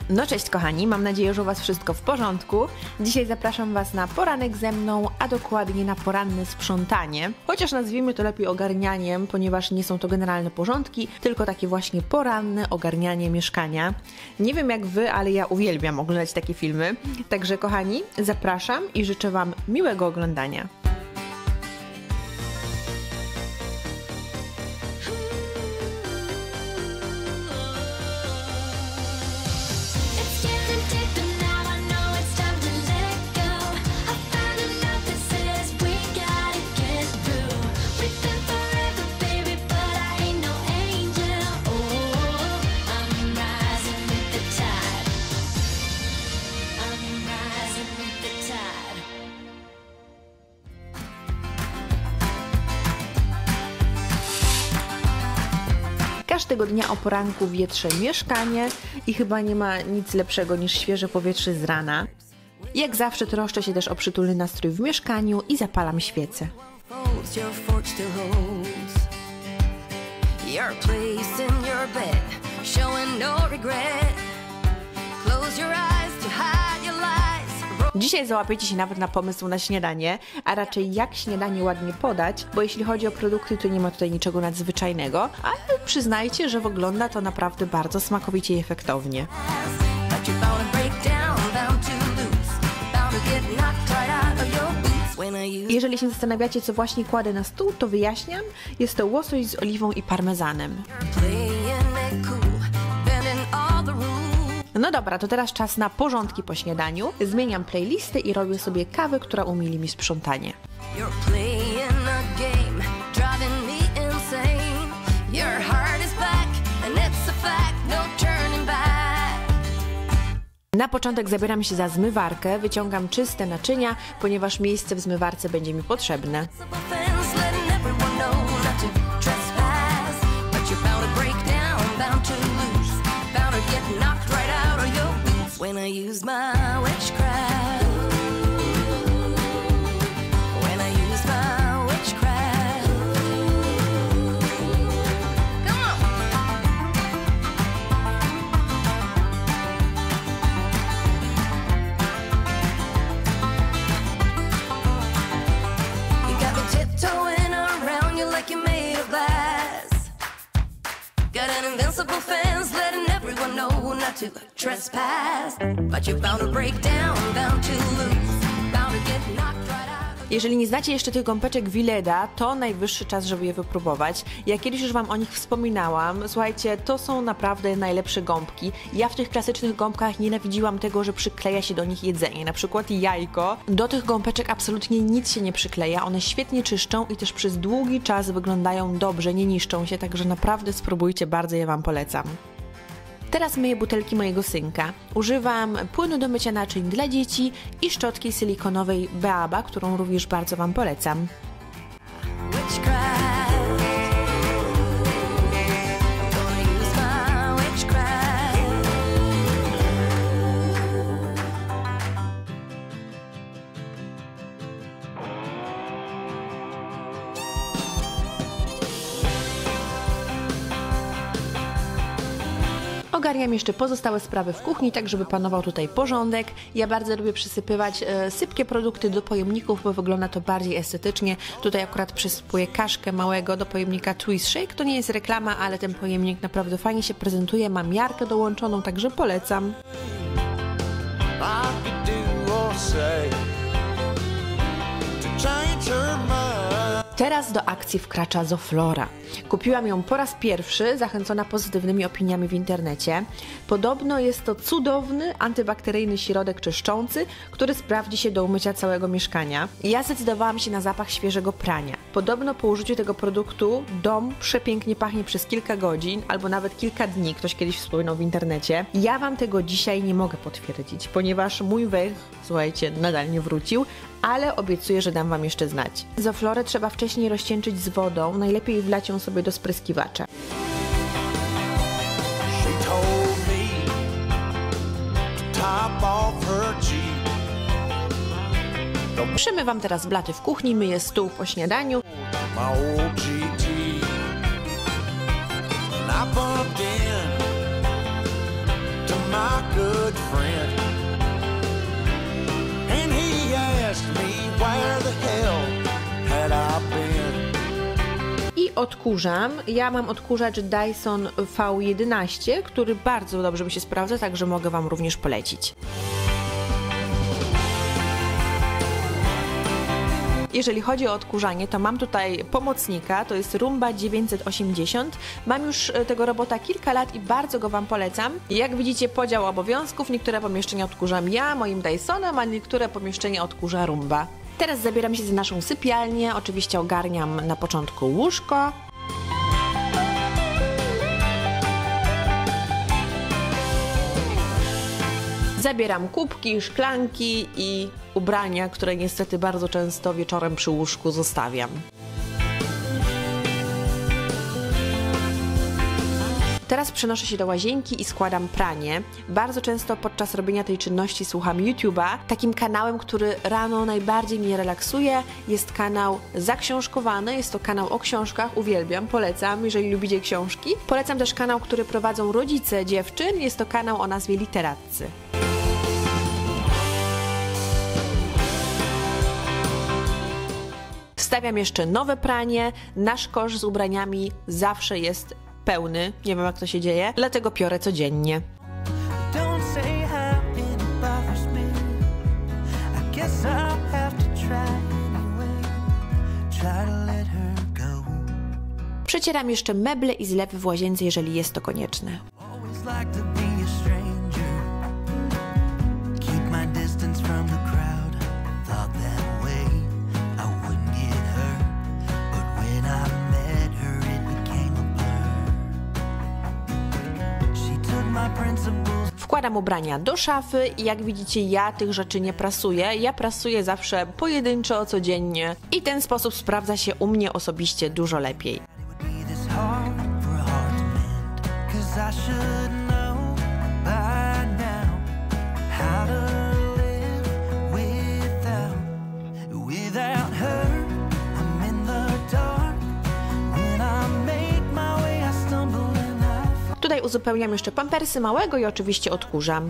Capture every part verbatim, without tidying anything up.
No cześć kochani, mam nadzieję, że u Was wszystko w porządku. Dzisiaj zapraszam Was na poranek ze mną, a dokładnie na poranne sprzątanie. Chociaż nazwijmy to lepiej ogarnianiem, ponieważ nie są to generalne porządki, tylko takie właśnie poranne ogarnianie mieszkania. Nie wiem jak Wy, ale ja uwielbiam oglądać takie filmy. Także kochani, zapraszam i życzę Wam miłego oglądania. Każdego dnia o poranku wietrzę mieszkanie i chyba nie ma nic lepszego niż świeże powietrze z rana. Jak zawsze troszczę się też o przytulny nastrój w mieszkaniu i zapalam świecę. Dzisiaj załapiecie się nawet na pomysł na śniadanie, a raczej jak śniadanie ładnie podać, bo jeśli chodzi o produkty, to nie ma tutaj niczego nadzwyczajnego, ale przyznajcie, że wygląda to naprawdę bardzo smakowicie i efektownie. Jeżeli się zastanawiacie, co właśnie kładę na stół, to wyjaśniam, jest to łosoś z oliwą i parmezanem. No dobra, to teraz czas na porządki po śniadaniu. Zmieniam playlistę i robię sobie kawę, która umili mi sprzątanie. Na początek zabieram się za zmywarkę, wyciągam czyste naczynia, ponieważ miejsce w zmywarce będzie mi potrzebne. When I use my witchcraft, when I use my witchcraft, come on. You got me tiptoeing around you like you're made of glass. Got an invincible fence letting everyone know not to trespass, but you're bound to break down, bound to lose, bound to get knocked right out. Jeżeli nie znacie jeszcze tych gąbeczek Willeda, to najwyższy czas, żeby je wypróbować. Ja kiedyś już Wam o nich wspominałam. Słuchajcie, to są naprawdę najlepsze gąbki. Ja w tych klasycznych gąbkach nienawidziłam tego, że przykleja się do nich jedzenie, na przykład jajko. Do tych gąbeczek absolutnie nic się nie przykleja. One świetnie czyszczą i też przez długi czas wyglądają dobrze, nie niszczą się, także naprawdę spróbujcie, bardzo je Wam polecam. Teraz myję butelki mojego synka. Używam płynu do mycia naczyń dla dzieci i szczotki silikonowej Beaba, którą również bardzo Wam polecam. Ogarniam jeszcze pozostałe sprawy w kuchni, tak żeby panował tutaj porządek. Ja bardzo lubię przysypywać e, sypkie produkty do pojemników, bo wygląda to bardziej estetycznie. Tutaj akurat przysypuję kaszkę małego do pojemnika Twist Shake. To nie jest reklama, ale ten pojemnik naprawdę fajnie się prezentuje. Mam miarkę dołączoną, także polecam. Teraz do akcji wkracza Zoflora. Kupiłam ją po raz pierwszy, zachęcona pozytywnymi opiniami w internecie. Podobno jest to cudowny, antybakteryjny środek czyszczący, który sprawdzi się do umycia całego mieszkania. Ja zdecydowałam się na zapach świeżego prania. Podobno po użyciu tego produktu dom przepięknie pachnie przez kilka godzin, albo nawet kilka dni, ktoś kiedyś wspominał w internecie. Ja Wam tego dzisiaj nie mogę potwierdzić, ponieważ mój węch, słuchajcie, nadal nie wrócił, ale obiecuję, że dam Wam jeszcze znać. Zoflorę trzeba wcześniej rozcieńczyć z wodą, najlepiej wlać ją sobie do spryskiwacza. Przemywam teraz blaty w kuchni, myję stół po śniadaniu. my good friend. And he asked me where the hell had I been. I odkurzam. Ja mam odkurzacz Dyson V jedenaście, który bardzo dobrze mi się sprawdza, także mogę Wam również polecić. Jeżeli chodzi o odkurzanie, to mam tutaj pomocnika, to jest Roomba dziewięćset osiemdziesiąt. Mam już tego robota kilka lat i bardzo go Wam polecam. Jak widzicie, podział obowiązków, niektóre pomieszczenia odkurzam ja moim Dysonem, a niektóre pomieszczenia odkurza Roomba. Teraz zabieram się za naszą sypialnię, oczywiście ogarniam na początku łóżko. Zabieram kubki, szklanki i ubrania, które niestety bardzo często wieczorem przy łóżku zostawiam. Teraz przenoszę się do łazienki i składam pranie. Bardzo często podczas robienia tej czynności słucham YouTube'a. Takim kanałem, który rano najbardziej mnie relaksuje, jest kanał Zaksiążkowany. Jest to kanał o książkach, uwielbiam, polecam, jeżeli lubicie książki. Polecam też kanał, który prowadzą rodzice dziewczyn. Jest to kanał o nazwie Literatcy. Stawiam jeszcze nowe pranie. Nasz kosz z ubraniami zawsze jest pełny. Nie wiem, jak to się dzieje, dlatego piorę codziennie. Przecieram jeszcze meble i zlewy w łazience, jeżeli jest to konieczne. Wkładam ubrania do szafy i jak widzicie, ja tych rzeczy nie prasuję. Ja prasuję zawsze pojedynczo, codziennie i ten sposób sprawdza się u mnie osobiście dużo lepiej. Tutaj uzupełniam jeszcze pampersy małego i oczywiście odkurzam.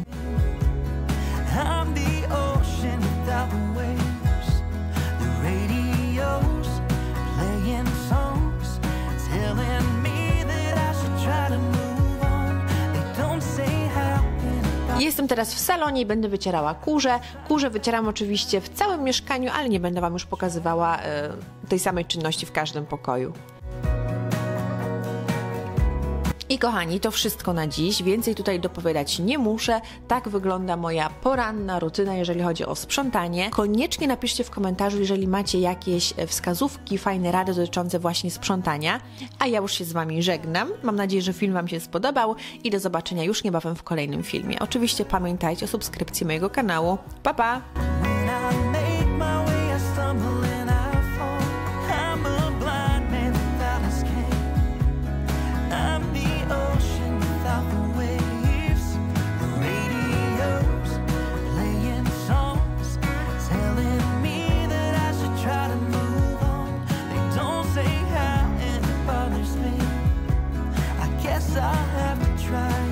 Jestem teraz w salonie i będę wycierała kurze. Kurze wycieram oczywiście w całym mieszkaniu, ale nie będę Wam już pokazywała e, tej samej czynności w każdym pokoju. I kochani, to wszystko na dziś. Więcej tutaj dopowiadać nie muszę. Tak wygląda moja poranna rutyna, jeżeli chodzi o sprzątanie. Koniecznie napiszcie w komentarzu, jeżeli macie jakieś wskazówki, fajne rady dotyczące właśnie sprzątania. A ja już się z Wami żegnam. Mam nadzieję, że film Wam się spodobał i do zobaczenia już niebawem w kolejnym filmie. Oczywiście pamiętajcie o subskrypcji mojego kanału. Pa, pa! I have to try.